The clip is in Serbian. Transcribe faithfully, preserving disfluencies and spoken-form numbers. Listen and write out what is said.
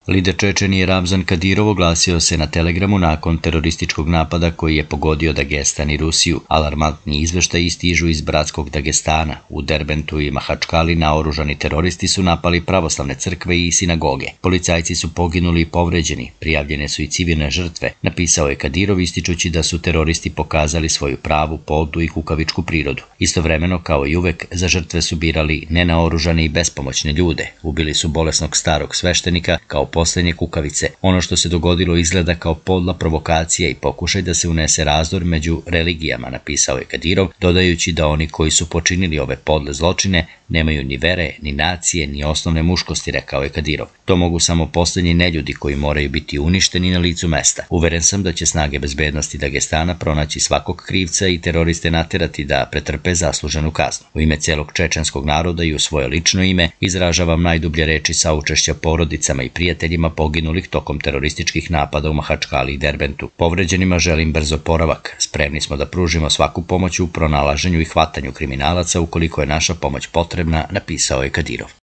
Lider Čečenije Ramzan Kadirov oglasio se na Telegramu nakon terorističkog napada koji je pogodio Dagestan i Rusiju. Alarmantni izveštaji stižu iz bratskog Dagestana. U Derbentu i Mahačkali naoružani teroristi su napali pravoslavne crkve i sinagoge. Policajci su poginuli i povređeni, prijavljene su i civilne žrtve, napisao je Kadirov ističući da su teroristi pokazali svoju pravu, podlu i kukavičku prirodu. Istovremeno, kao i uvek, za žrtve su birali nenaoružane i bespomoćne ljude. Ubili su bolesnog starog sveštenika kao poslednje kukavice. Ono što se dogodilo izgleda kao podla provokacija i pokušaj da se unese razdor među religijama, napisao je Kadirov, dodajući da oni koji su počinili ove podle zločine nemaju ni vere, ni nacije, ni osnovne muškosti, rekao je Kadirov. To mogu samo poslednji neljudi koji moraju biti uništeni na licu mesta. Uveren sam da će snage bezbednosti Dagestana pronaći svakog krivca i teroriste naterati da pretrpe zasluženu kaznu. U ime celog čečenskog naroda i u svoje lično ime izražavam najdublje reči saučešća porodicama i prijateljima poginulih tokom terorističkih napada u Mahačkali i Derbentu. Povređenima želim brz oporavak. Spremni smo da pružimo svaku pomoć u pronalaženju i hvatanju kriminalaca ukoliko je naša pomoć potrebna, napisao je Kadirov.